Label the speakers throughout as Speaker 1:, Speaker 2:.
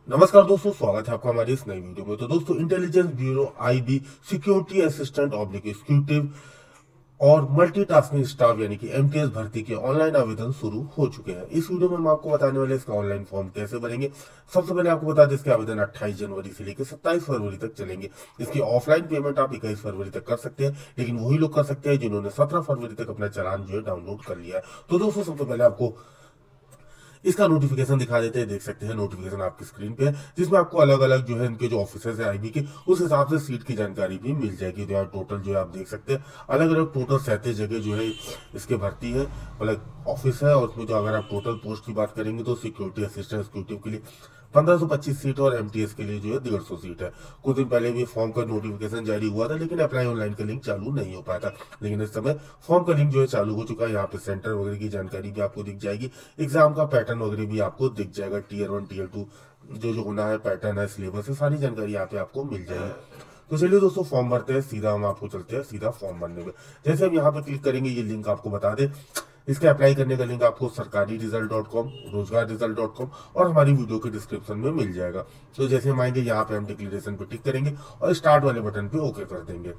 Speaker 1: नमस्कार दोस्तों, स्वागत है आपका हमारी इस नई वीडियो में। तो दोस्तों, intelligence bureau IB security assistant oblique executive और मल्टीटास्किंग स्टाफ यानी कि एमटीएस भर्ती के ऑनलाइन आवेदन शुरू हो चुके हैं। इस वीडियो में हम आपको बताने वाले इसका ऑनलाइन फॉर्म कैसे भरेंगे। सबसे पहले आपको बता दें, इसके आवेदन 28 जनवरी से लेकर 27 फरवरी तक चलेंगे। इसकी ऑफलाइन पेमेंट आप 21 फरवरी तक कर सकते हैं, लेकिन वही लोग कर सकते हैं जिन्होंने 17 फरवरी तक अपना चालान जो है डाउनलोड कर लिया है। तो दोस्तों, सबसे पहले आपको इसका नोटिफिकेशन दिखा देते हैं। देख सकते हैं नोटिफिकेशन आपकी स्क्रीन पे है, जिसमें आपको अलग अलग जो है इनके जो ऑफिसर्स है आईबी के, उस हिसाब से सीट की जानकारी भी मिल जाएगी। तो यहाँ टोटल जो है आप देख सकते हैं अलग अलग टोटल 37 जगह जो है इसके भर्ती है, अलग ऑफिस है। और उसमें जो अगर आप टोटल पोस्ट की बात करेंगे तो सिक्योरिटी असिस्टेंट एग्जीक्यूटिव के लिए 1525 सीट और एमटीएस के लिए जो है 150 सीट है। कुछ दिन पहले भी फॉर्म का नोटिफिकेशन जारी हुआ था, लेकिन अप्लाई ऑनलाइन का लिंक चालू नहीं हो पाया था। लेकिन इस समय फॉर्म का लिंक जो है चालू हो चुका है। यहाँ पे सेंटर वगैरह की जानकारी भी आपको दिख जाएगी, एग्जाम का पैटर्न वगैरह भी आपको दिख जाएगा, टीयर 1 टीयर 2 जो जो होना है, पैटर्न है, सिलेबस है, सारी जानकारी यहाँ पे आपको मिल जाएगी। तो चलिए दोस्तों, फॉर्म भरते हैं। सीधा हम आपको चलते हैं सीधा फॉर्म भरने में। जैसे हम यहाँ पे क्लिक करेंगे, ये लिंक आपको बता दें, इसके अप्लाई करने का लिंक आपको सरकारी रिजल्ट.com, रोजगार रिजल्ट.com और हमारी वीडियो के डिस्क्रिप्शन में मिल जाएगा। तो जैसे हम आएंगे, यहाँ पे हम डिक्लेरेशन पे टिक करेंगे और स्टार्ट वाले बटन पे ओके कर देंगे।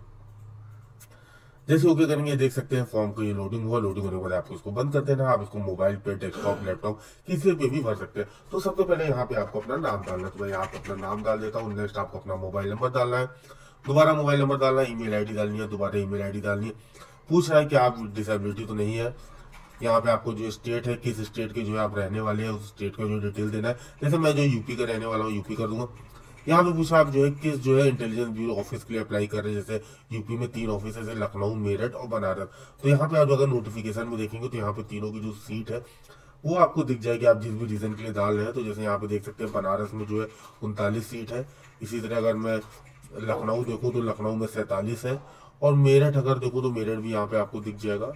Speaker 1: जैसे ओके करेंगे, देख सकते हैं फॉर्म को ये लोडिंग हुआ। लोडिंग होने के बाद आपको इसको बंद कर देना है। आप इसको मोबाइल पे, डेस्कटॉप, लैपटॉप किसी पे भी भर सकते हैं। तो सबसे पहले यहाँ पे आपको अपना नाम डालना है। तो मैं यहाँ पे अपना नाम डाल देता हूँ। नेक्स्ट आपको अपना मोबाइल नंबर डालना है, दोबारा मोबाइल नंबर डालना है, ईमेल आईडी डालनी है, दोबारा ईमेल आईडी डालनी है। पूछ रहा है कि आप डिसेबिलिटी तो नहीं है। यहाँ पे आपको जो स्टेट है, किस स्टेट के जो है आप रहने वाले हैं, उस स्टेट का जो डिटेल देना है। जैसे मैं जो यूपी का रहने वाला हूँ, यूपी कर दूंगा। यहाँ पे पूछा आप जो है किस जो है इंटेलिजेंस ब्यूरो ऑफिस के लिए अप्लाई कर रहे हैं। जैसे यूपी में 3 ऑफिस है, लखनऊ, मेरठ और बनारस। तो यहाँ पे आप अगर नोटिफिकेशन में देखेंगे तो यहाँ पे तीनों की जो सीट है वो आपको दिख जाएगी, आप जिस भी रीजन के लिए डाल रहे हैं। तो जैसे यहाँ पे देख सकते हैं बनारस में जो है 39 सीट है। इसी तरह अगर मैं लखनऊ देखूँ तो लखनऊ में 47 है। और मेरठ अगर देखूँ तो मेरठ भी यहाँ पे आपको दिख जाएगा।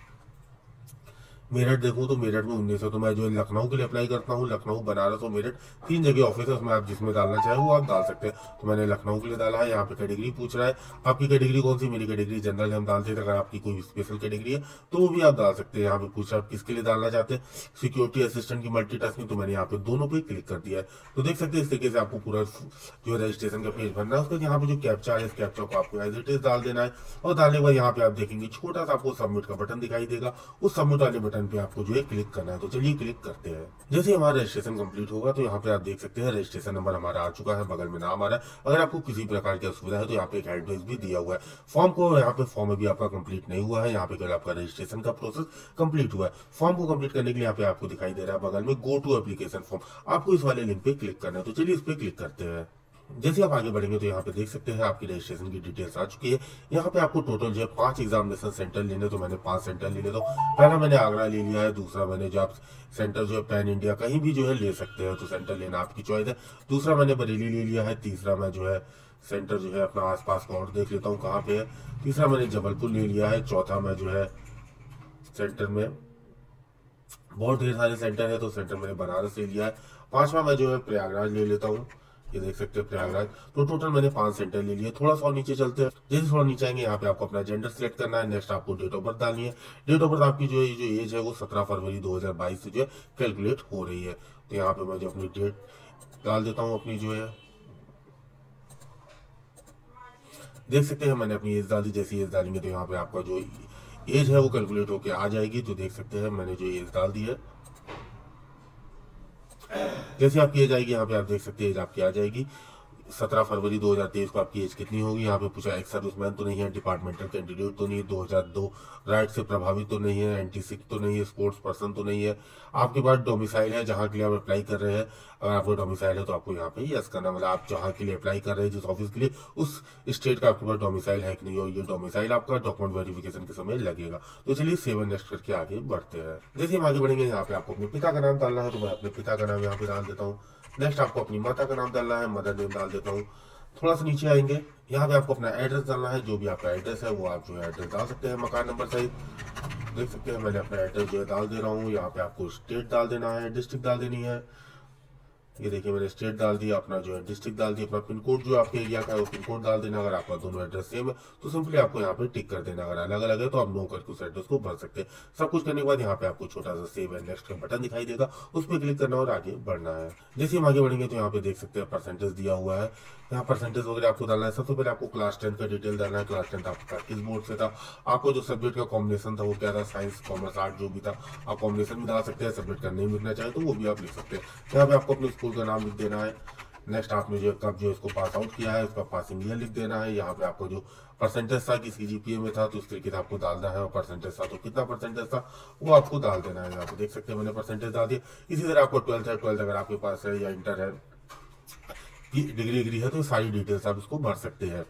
Speaker 1: मेरठ देखूँ तो मेरठ में 19 है। तो मैं जो लखनऊ के लिए अप्लाई करता हूँ, लखनऊ, बनारस और मेरठ 3 जगह ऑफिस है, उसमें आप जिसमें डालना चाहे वो आप डाल सकते हैं। तो मैंने लखनऊ के लिए डाला है। यहाँ पे कैटेगरी पूछ रहा है, आपकी कैटेगरी कौन सी। मेरी कैटेगरी जनरल है, हम डालते हैं। अगर आपकी कोई स्पेशल कैटेगरी है तो वो भी आप डाल सकते हैं। यहाँ पे पूछ रहा है आप किसके लिए डालना चाहते हैं, सिक्योरिटी असिस्टेंट की मल्टीटास्किंग। तो मैंने यहाँ पे दोनों पे क्लिक कर दिया है। तो देख सकते हैं इस तरीके से आपको पूरा जो है रजिस्ट्रेशन का पेज भरना है। उसका यहाँ पे जो कैप्चा है, इस कैप्चा को आपको एज इट इज डाल देना है। और डालने के बाद यहाँ पे आप देखेंगे छोटा सा आपको सबमिट का बटन दिखाई देगा। उस सबमिट वाले बटन पे आपको जो है क्लिक करना है। तो चलिए क्लिक करते हैं। जैसे हमारा रजिस्ट्रेशन कंप्लीट होगा तो यहाँ पे आप देख सकते हैं रजिस्ट्रेशन नंबर हमारा आ चुका है, बगल में नाम आ रहा है। अगर आपको किसी प्रकार की असुविधा है तो यहाँ पे एक एड्रेस भी दिया हुआ है। फॉर्म को यहाँ पे फॉर्म अभी आपका कंप्लीट नहीं हुआ है, यहाँ पे केवल आपका रजिस्ट्रेशन का प्रोसेस कंप्लीट हुआ है। फॉर्म को कंप्लीट करने के लिए यहाँ पे आपको दिखाई दे रहा है बगल में गो टू एप्लीकेशन फॉर्म। आपको इस वाले लिंक पे क्लिक करना है। तो चलिए इस पे क्लिक करते हैं। जैसे आप आगे बढ़ेंगे तो यहाँ पे देख सकते हैं आपकी रजिस्ट्रेशन की डिटेल्स आ चुकी है। यहाँ पे आपको टोटल जो है 5 एग्जामिनेशन सेंटर लेने, तो मैंने 5 सेंटर ले लिया। तो पहला मैंने आगरा ले लिया है, दूसरा मैंने जो आप सेंटर जो है पैन इंडिया कहीं भी जो है ले सकते हैं, तो सेंटर लेना आपकी चॉइस है। दूसरा मैंने बरेली ले लिया है। तीसरा मैं जो है सेंटर जो है अपना आसपास का और देख लेता हूँ कहाँ पे है। तीसरा मैंने जबलपुर ले लिया है। चौथा मैं जो है सेंटर में बहुत ढेर सारे सेंटर है, तो सेंटर मैंने बनारस ले लिया है। पांचवा मैं जो है प्रयागराज ले लेता हूँ। ये देख सकते हैं प्रयागराज। तो टोटल मैंने 5 सेंटर ले लिए। थोड़ा सा और नीचे चलते हैं। जैसे थोड़ा नीचे आएंगे, यहाँ पे आपको अपना जेंडर सिलेक्ट करना है। नेक्स्ट आपको डेट ऑफ बर्थ डालनी है। डेट ऑफ बर्थ आपकी जो है जो एज है वो 17 फरवरी 2022 से जो है कैलकुलेट हो रही है। तो यहाँ पे मैं जो अपनी डेट डाल देता हूँ अपनी जो है, देख सकते हैं मैंने अपनी एज डाल दी। जैसी एज डालेंगे तो यहाँ पे आपका जो एज है वो कैलकुलेट होकर आ जाएगी। तो देख सकते हैं मैंने जो एज डाल दी है। जैसे आपकी एज आएगी, यहाँ पे आप देख सकते हैं एज आपकी आ जाएगी। 17 फरवरी 2023 को आपकी एज कितनी होगी। यहाँ पे पूछा एक्स सर्विसमैन तो नहीं है, डिपार्टमेंटल कैंडिडेट तो नहीं है, 2002 राइट से प्रभावित तो नहीं है, एंटी सिक तो नहीं है, स्पोर्ट्स पर्सन तो नहीं है। आपके पास डोमिसाइल है जहाँ के लिए आप अप्लाई कर रहे हैं। अगर आपको डोमिसाइल है तो आपको यहाँ पे यस करना, मतलब आप जहाँ के लिए अप्लाई कर रहे हैं जिस ऑफिस के लिए, उस स्टेट का आपके पास डोमिसाइल है कि नहीं, और ये डोमिसाइल आपका डॉक्यूमेंट वेरिफिकेशन के समय लगेगा। तो चलिए सेव नेक्स्ट करके आगे बढ़ते हैं। जैसे हम आगे बढ़ेंगे, यहाँ पे आपको अपने पिता का नाम डालना है। तो मैं अपने पिता का नाम यहाँ पे डाल देता हूँ। नेक्स्ट आपको अपनी माता का नाम डालना है, मदर नेम डाल देता हूँ। थोड़ा सा नीचे आएंगे, यहाँ पे आपको अपना एड्रेस डालना है। जो भी आपका एड्रेस है वो आप जो है एड्रेस डाल सकते हैं, मकान नंबर सहित। देख सकते हैं मैंने अपना एड्रेस जो है डाल दे रहा हूँ। यहाँ पे आपको स्टेट डाल देना है, डिस्ट्रिक्ट डाल देनी है। ये देखिए मैंने स्टेट डाल दिया, अपना जो है डिस्ट्रिक्ट डाल दिया, अपना पिन कोड जो आपके एरिया का है वो पिन कोड डाल देना। अगर आपका दोनों एड्रेस सेम है तो सिंपली आपको यहाँ पे टिक कर देना। अगर अलग अलग है तो आप नो करके उस एड्रेस को भर सकते हैं। सब कुछ करने के बाद यहाँ पे आपको छोटा सा सेव एंड नेक्स्ट का बटन दिखाई देगा, उस पर क्लिक करना और आगे बढ़ना है। जैसे हम आगे बढ़ेंगे तो यहाँ पे देख सकते हैं परसेंटेज दिया हुआ है। यहाँ परसेंटेज वगैरह आपको डालना है। सबसे पहले आपको क्लास 10 का डिटेल डालना है। क्लास 10 आपका किस बोर्ड से था, आपको जो सब्जेक्ट का कॉम्बिनेशन था वो क्या था, साइंस कॉमर्स आर्ट जो भी था। आप कॉम्बिनेशन भी डाल सकते हैं, सब्जेक्ट का नेम लिखना चाहे तो वो भी आप लिख सकते हैं। यहाँ पे आपको अपने स्कूल का नाम लिख देना है। नेक्स्ट आपने जो कब जो इसको पास आउट किया है उसका पासिंग ईयर लिख देना है। यहाँ पे आपको जो परसेंटेज था किसी जीपीए में था तो उस तरीके से आपको डालना है, और परसेंटेज था तो कितना परसेंटेज था वो आपको डाल देना है। यहाँ पे देख सकते हैं मैंने परसेंटेज डाल दिया। इसी तरह आपको 12th है, 12th अगर आपके पास है या इंटर है, डिग्री है तो सारी डिटेल्स आप इसको भर सकते हैं।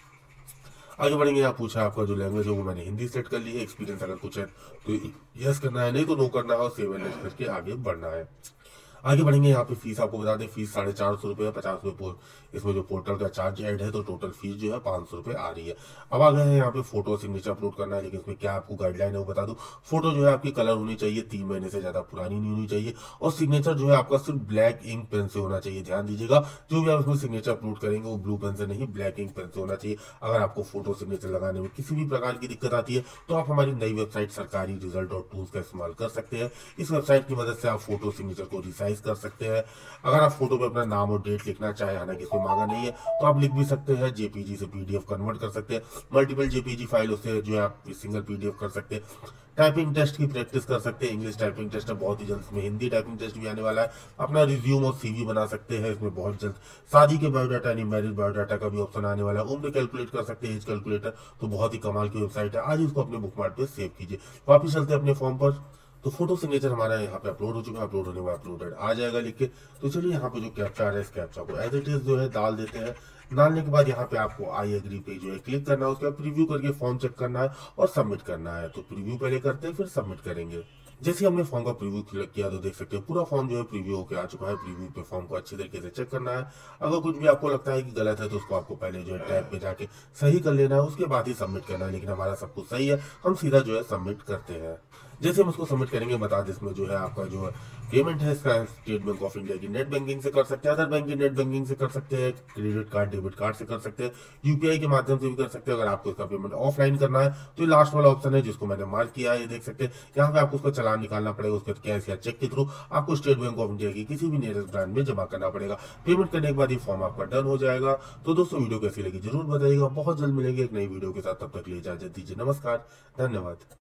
Speaker 1: आगे बढ़ेंगे। यहाँ पूछा आपका जो लैंग्वेज है वो मैंने हिंदी सेट कर ली है। एक्सपीरियंस अगर कुछ है तो यस करना है, नहीं तो नो करना है और सेव एंड नेक्स्ट करके आगे बढ़ना है। आगे बढ़ेंगे। यहाँ पे फीस आपको बता दें, फीस 450 रुपये है, 50 रुपये इसमें जो पोर्टल का चार्ज ऐड है तो टोटल फीस जो है 500 रुपये आ रही है। अब आ गए हैं यहाँ पे फोटो सिग्नेचर अपलोड करना है, लेकिन इसमें क्या आपको गाइडलाइन है वो बता दूं। फोटो जो है आपकी कलर होनी चाहिए, 3 महीने से ज्यादा पुरानी नहीं होनी चाहिए, और सिग्नेचर जो है आपका सिर्फ ब्लैक इंक पेन से होना चाहिए। ध्यान दीजिएगा, जो भी आप इसमें सिग्नेचर अपलोड करेंगे वो ब्लू पेन से नहीं ब्लैक इंक पेन से होना चाहिए। अगर आपको फोटो सिग्नेचर लगाने में किसी भी प्रकार की दिक्कत आती है तो आप हमारी नई वेबसाइट सरकारी रिजल्ट और टूल्स का इस्तेमाल कर सकते हैं। इस वेबसाइट की मदद से आप फोटो सिग्नेचर को रिसाइज कर सकते हैं। अगर आप फोटो पे अपना नाम और डेट लिखना चाहे, हालांकि इसमें मांगा नहीं है, तो आप लिख भी सकते हैं। जेपीजी से पीडीएफ कन्वर्ट कर सकते हैं। मल्टीपल जेपीजी फाइल से जो है आप सिंगल पीडीएफ कर सकते हैं। टाइपिंग टेस्ट की प्रैक्टिस कर सकते हैं। इंग्लिश टाइपिंग टेस्ट है बहुत ही जल्द, इसमें हिंदी टाइपिंग टेस्ट भी आने वाला है। अपना रिज्यूम और सीवी बना सकते हैं इसमें बहुत जल्द। शादी के बायोडाटा यानी मैरिज बायोडाटा का भी ऑप्शन आने वाला है। उम्र कैलकुलेट कर सकते हैं, एज कैलकुलेटर। तो बहुत ही कमाल की वेबसाइट है। आज इसको अपने बुकमार्क पे सेव कीजिए। वापिस चलते हैं अपने फॉर्म पर। तो फोटो सिग्नेचर हमारा यहाँ पे अपलोड हो चुका है, अपलोड होने में अपलोडेड आ जाएगा लिख के। तो चलिए यहाँ पे जो कैप्चा है इस कैप्चा को एज इट इज जो है डाल देते हैं। डालने के बाद यहाँ पे आपको आई एग्री पे जो है क्लिक करना है, उसके बाद प्रीव्यू करके फॉर्म चेक करना है और सबमिट करना है। तो प्रीव्यू पहले करते हैं फिर सबमिट करेंगे। जैसे हमने फॉर्म का प्रीव्यू किया तो देख सकते हैं पूरा फॉर्म जो है प्रीव्यू होकर आ चुका है। प्रीव्यू पे फॉर्म को अच्छी तरीके से चेक करना है। अगर कुछ भी आपको लगता है कि गलत है तो उसको आपको पहले जो है टैब पे जाके सही कर लेना है, उसके बाद ही सबमिट करना है। लेकिन हमारा सब कुछ सही है, हम सीधा जो है सबमिट करते हैं। जैसे हम उसको सबमिट करेंगे बता दें इसमें जो है आपका जो है पेमेंट है इसका स्टेट बैंक ऑफ इंडिया की नेट बैंकिंग से कर सकते हैं, अदर बैंक की नेट बैंकिंग से कर सकते हैं, क्रेडिट कार्ड डेबिट कार्ड से कर सकते हैं, यूपीआई के माध्यम से भी कर सकते हैं। अगर आपको इसका पेमेंट ऑफलाइन करना है तो ये लास्ट वाला ऑप्शन है जिसको मैंने मार्क किया है, ये देख सकते हैं। यहाँ पे आपको उसका चालान निकालना पड़ेगा, उसके कैश या चेक के थ्रू आपको स्टेट बैंक ऑफ इंडिया की किसी भी नियरेस्ट ब्रांच में जमा करना पड़ेगा। पेमेंट करने के बाद ये फॉर्म आपका डन हो जाएगा। तो दोस्तों वीडियो कैसी लगी जरूर बताइएगा। बहुत जल्द मिलेंगे एक नई वीडियो के साथ, तब तक लिए इजाजत दीजिए। नमस्कार, धन्यवाद।